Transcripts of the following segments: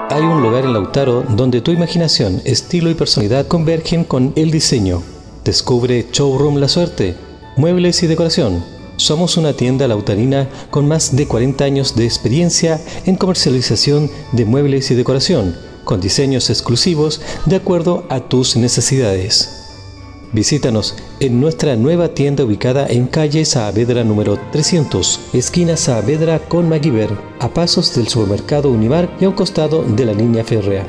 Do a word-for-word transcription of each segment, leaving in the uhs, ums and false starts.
Hay un lugar en Lautaro donde tu imaginación, estilo y personalidad convergen con el diseño. Descubre Showroom La Suerte, muebles y decoración. Somos una tienda lautarina con más de cuarenta años de experiencia en comercialización de muebles y decoración, con diseños exclusivos de acuerdo a tus necesidades. Visítanos en nuestra nueva tienda ubicada en calle Saavedra número trescientos, esquina Saavedra con MacGyver, a pasos del supermercado Unimark y a un costado de la línea férrea.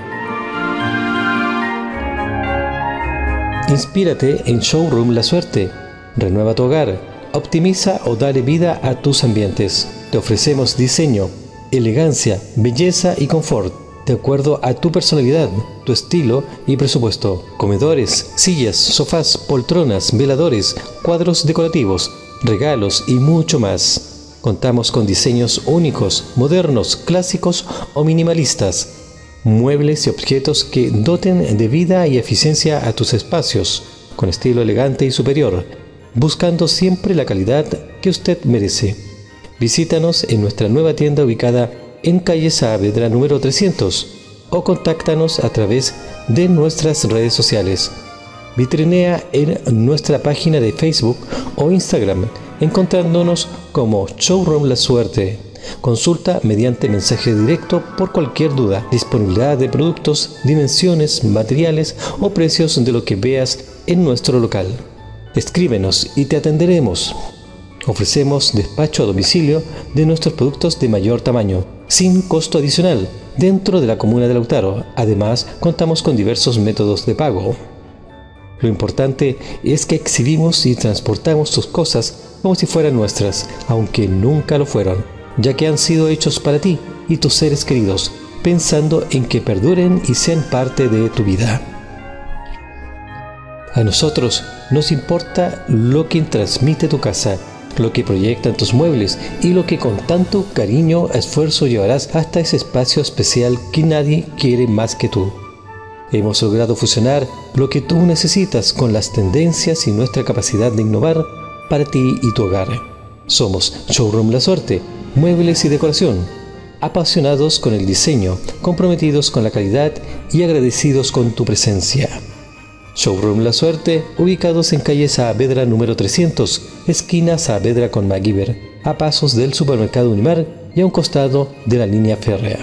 Inspírate en Showroom La Suerte. Renueva tu hogar, optimiza o dale vida a tus ambientes. Te ofrecemos diseño, elegancia, belleza y confort, de acuerdo a tu personalidad, tu estilo y presupuesto. Comedores, sillas, sofás, poltronas, veladores, cuadros decorativos, regalos y mucho más. Contamos con diseños únicos, modernos, clásicos o minimalistas. Muebles y objetos que doten de vida y eficiencia a tus espacios, con estilo elegante y superior, buscando siempre la calidad que usted merece. Visítanos en nuestra nueva tienda ubicada en calle Saavedra número trescientos o contáctanos a través de nuestras redes sociales. Vitrinea en nuestra página de Facebook o Instagram, encontrándonos como Showroom La Suerte. Consulta mediante mensaje directo por cualquier duda, disponibilidad de productos, dimensiones, materiales o precios de lo que veas en nuestro local. Escríbenos y te atenderemos. Ofrecemos despacho a domicilio de nuestros productos de mayor tamaño, sin costo adicional, dentro de la comuna de Lautaro. Además, contamos con diversos métodos de pago. Lo importante es que exhibimos y transportamos tus cosas como si fueran nuestras, aunque nunca lo fueron, ya que han sido hechos para ti y tus seres queridos, pensando en que perduren y sean parte de tu vida. A nosotros nos importa lo que transmite tu casa, lo que proyectan tus muebles y lo que con tanto cariño y esfuerzo llevarás hasta ese espacio especial que nadie quiere más que tú. Hemos logrado fusionar lo que tú necesitas con las tendencias y nuestra capacidad de innovar para ti y tu hogar. Somos Showroom La Suerte, muebles y decoración, apasionados con el diseño, comprometidos con la calidad y agradecidos con tu presencia. Showroom La Suerte, ubicados en calle Saavedra número trescientos, esquina Saavedra con MacGyver, a pasos del supermercado Unimark y a un costado de la línea férrea.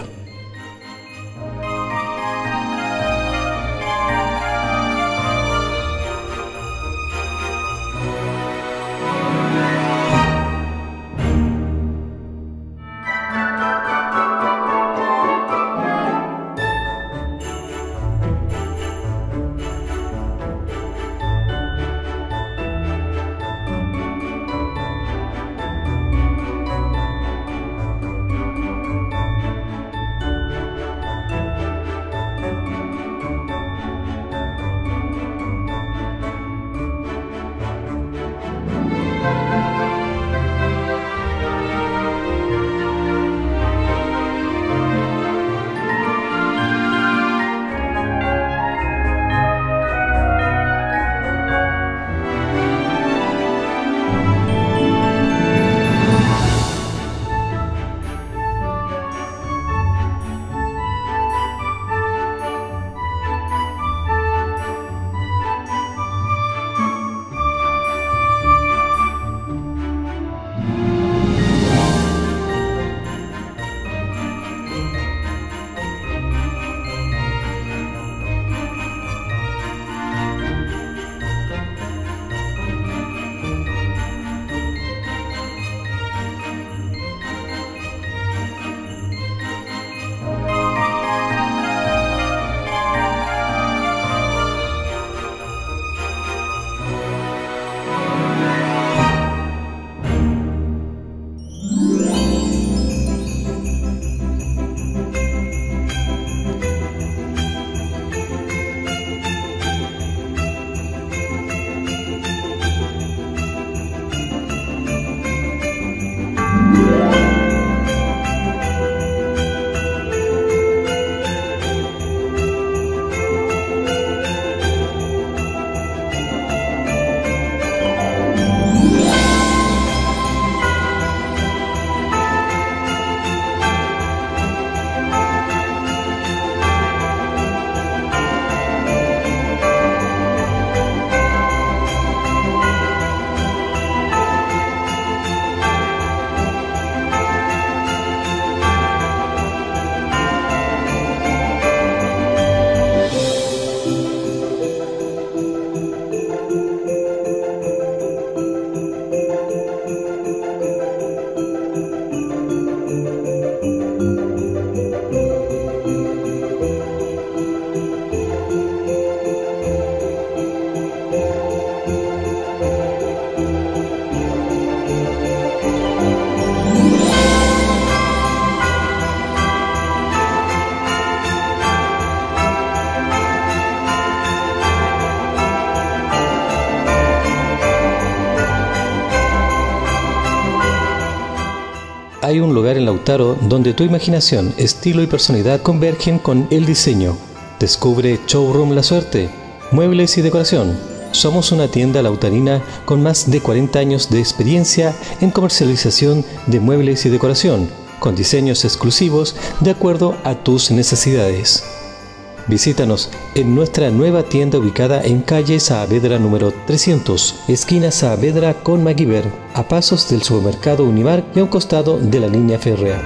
hay un lugar en Lautaro donde tu imaginación, estilo y personalidad convergen con el diseño. Descubre Showroom La Suerte, muebles y decoración. Somos una tienda lautarina con más de cuarenta años de experiencia en comercialización de muebles y decoración, con diseños exclusivos de acuerdo a tus necesidades. Visítanos en nuestra nueva tienda ubicada en calle Saavedra número trescientos, esquina Saavedra con MacGyver, a pasos del supermercado Unimark y a un costado de la línea férrea.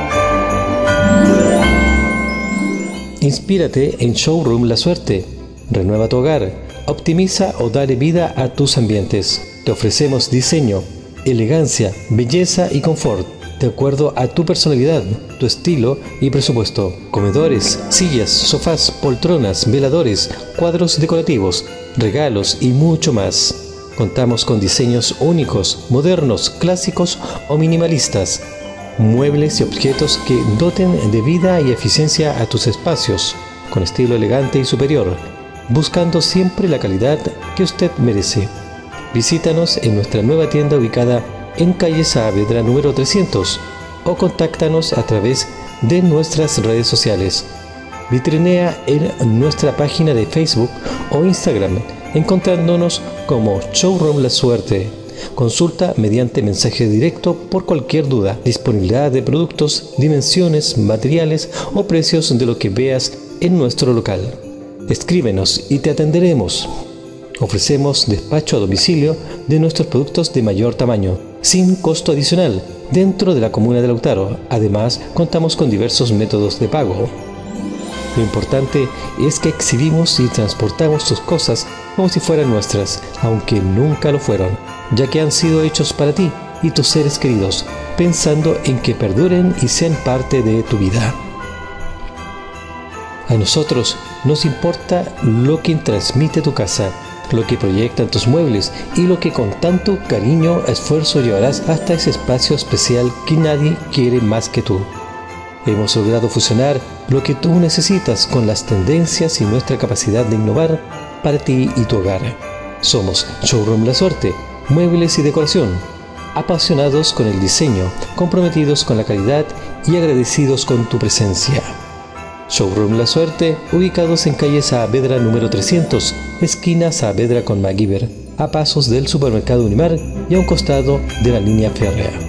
Inspírate en Showroom La Suerte. Renueva tu hogar, optimiza o dale vida a tus ambientes. Te ofrecemos diseño, elegancia, belleza y confort, de acuerdo a tu personalidad, tu estilo y presupuesto. Comedores, sillas, sofás, poltronas, veladores, cuadros decorativos, regalos y mucho más. Contamos con diseños únicos, modernos, clásicos o minimalistas. Muebles y objetos que doten de vida y eficiencia a tus espacios, con estilo elegante y superior, buscando siempre la calidad que usted merece. Visítanos en nuestra nueva tienda ubicada en calle Saavedra número trescientos o contáctanos a través de nuestras redes sociales. Vitrinea en nuestra página de Facebook o Instagram, encontrándonos como Showroom La Suerte. Consulta mediante mensaje directo por cualquier duda, disponibilidad de productos, dimensiones, materiales o precios de lo que veas en nuestro local. Escríbenos y te atenderemos. Ofrecemos despacho a domicilio de nuestros productos de mayor tamaño, sin costo adicional, dentro de la comuna de Lautaro. Además, contamos con diversos métodos de pago. Lo importante es que exhibimos y transportamos tus cosas como si fueran nuestras, aunque nunca lo fueron, ya que han sido hechos para ti y tus seres queridos, pensando en que perduren y sean parte de tu vida. A nosotros nos importa lo que transmite tu casa, lo que proyectan tus muebles y lo que con tanto cariño, esfuerzo llevarás hasta ese espacio especial que nadie quiere más que tú. Hemos logrado fusionar lo que tú necesitas con las tendencias y nuestra capacidad de innovar para ti y tu hogar. Somos Showroom La Suerte, muebles y decoración, apasionados con el diseño, comprometidos con la calidad y agradecidos con tu presencia. Showroom La Suerte, ubicados en calle Saavedra número trescientos, esquina Saavedra con MacGyver, a pasos del supermercado Unimark y a un costado de la línea férrea.